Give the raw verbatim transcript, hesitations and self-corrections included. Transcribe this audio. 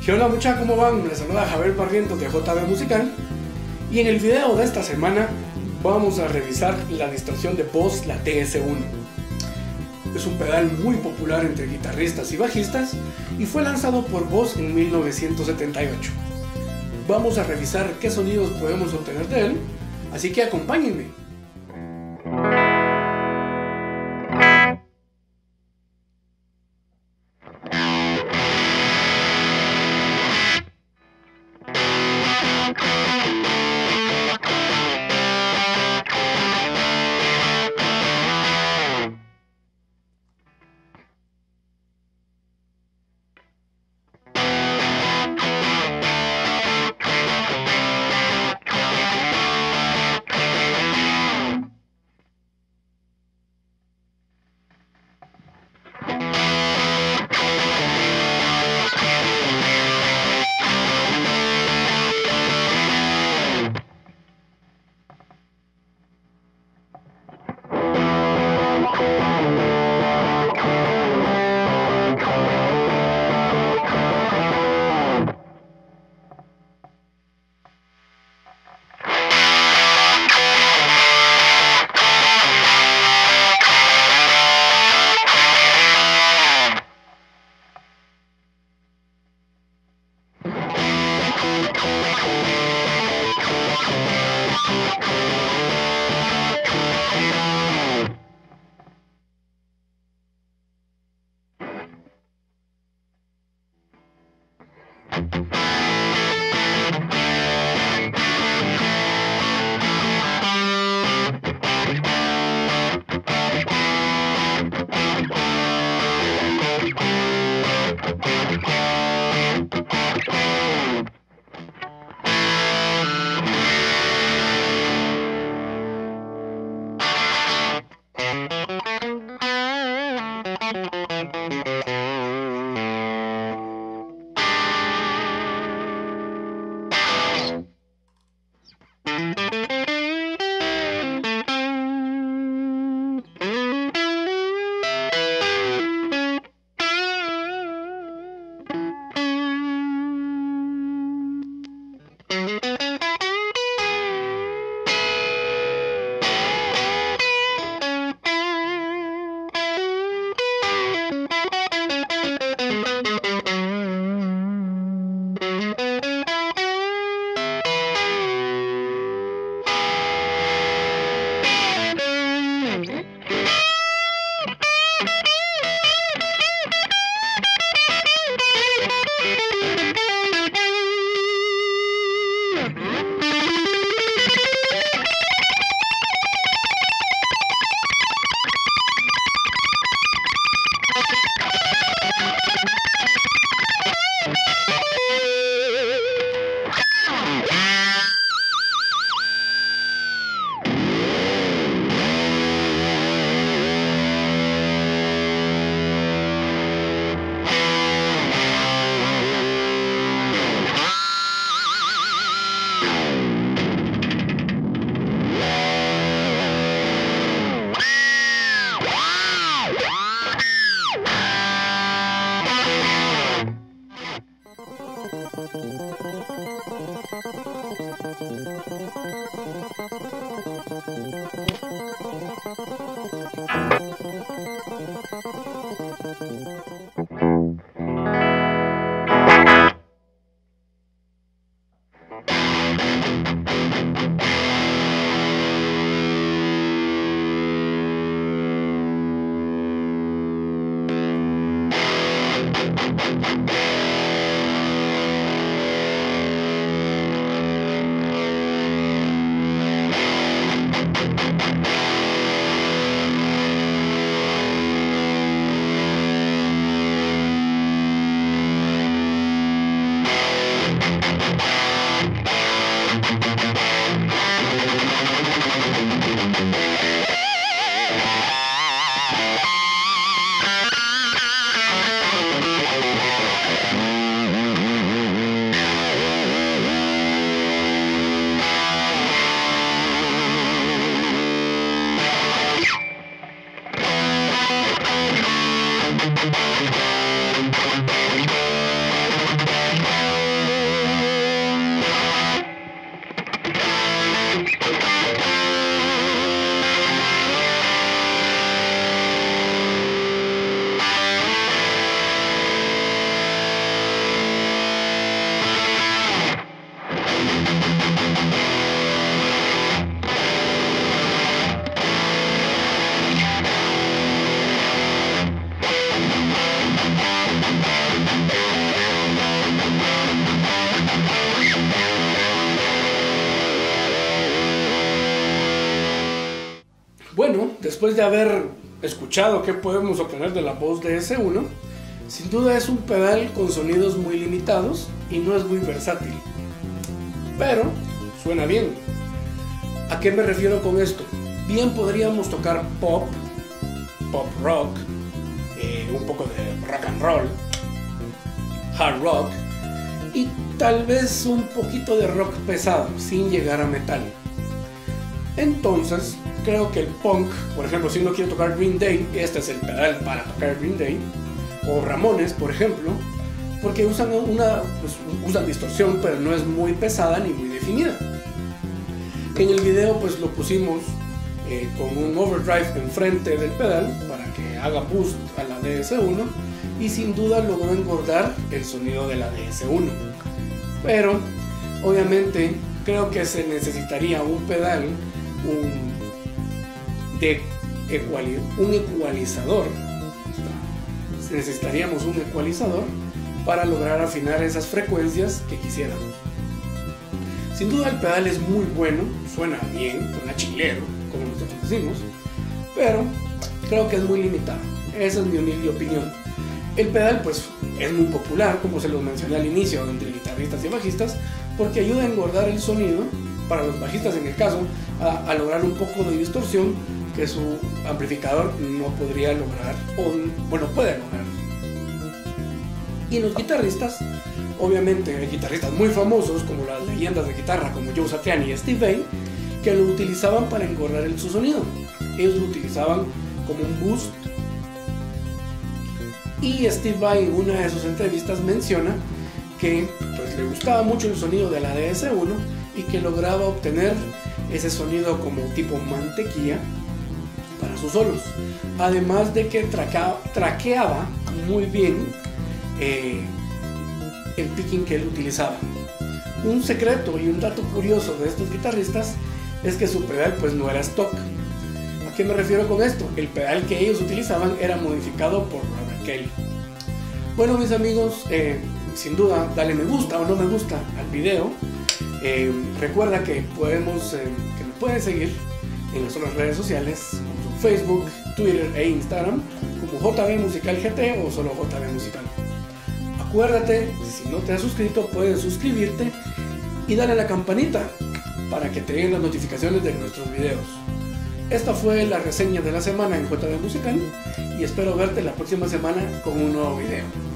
¿Qué onda mucha? ¿Cómo van? Les saluda Javier Barrientos de J B Musical. Y en el video de esta semana vamos a revisar la distorsión de Boss, la T S uno. Es un pedal muy popular entre guitarristas y bajistas y fue lanzado por Boss en mil novecientos setenta y ocho. Vamos a revisar qué sonidos podemos obtener de él, así que acompáñenme. Bueno, después de haber escuchado qué podemos obtener de la Boss D S uno, sin duda es un pedal con sonidos muy limitados y no es muy versátil, pero suena bien. ¿A qué me refiero con esto? Bien podríamos tocar pop, pop rock, eh, un poco de rock and roll, hard rock y tal vez un poquito de rock pesado sin llegar a metal. Entonces creo que el punk, por ejemplo, si uno quiere tocar Green Day, este es el pedal para tocar Green Day, o Ramones, por ejemplo, porque usan una pues, usan distorsión, pero no es muy pesada ni muy definida. En el video pues lo pusimos eh, con un overdrive enfrente del pedal para que haga boost a la D S uno y sin duda logró engordar el sonido de la D S uno. Pero obviamente creo que se necesitaría un pedal, un, de ecuali un ecualizador. Necesitaríamos un ecualizador para lograr afinar esas frecuencias que quisiéramos. Sin duda el pedal es muy bueno, suena bien, suena chilero, como nosotros decimos, pero creo que es muy limitado. Esa es mi humilde opinión. El pedal pues es muy popular, como se los mencioné al inicio, entre guitarristas y bajistas, porque ayuda a engordar el sonido, para los bajistas en el caso, a, a lograr un poco de distorsión que su amplificador no podría lograr, o bueno, puede lograr. Y los guitarristas, obviamente hay guitarristas muy famosos como las leyendas de guitarra como Joe Satriani y Steve Vai, que lo utilizaban para engordar el, su sonido. Ellos lo utilizaban como un boost. Y Steve Vai en una de sus entrevistas menciona que pues, le gustaba mucho el sonido de la D S uno y que lograba obtener ese sonido como tipo mantequilla para sus solos, además de que traca, traqueaba muy bien eh, el picking que él utilizaba. Un secreto y un dato curioso de estos guitarristas es que su pedal pues no era stock. ¿A qué me refiero con esto? El pedal que ellos utilizaban era modificado por Robert Kelly. Bueno mis amigos, eh, sin duda dale me gusta o no me gusta al video. Eh, recuerda que podemos eh, que me puedes seguir en las otras redes sociales como Facebook, Twitter e Instagram como J B Musical G T o solo J B Musical. Acuérdate, si no te has suscrito puedes suscribirte y darle a la campanita para que te lleguen las notificaciones de nuestros videos. Esta fue la reseña de la semana en J B Musical y espero verte la próxima semana con un nuevo video.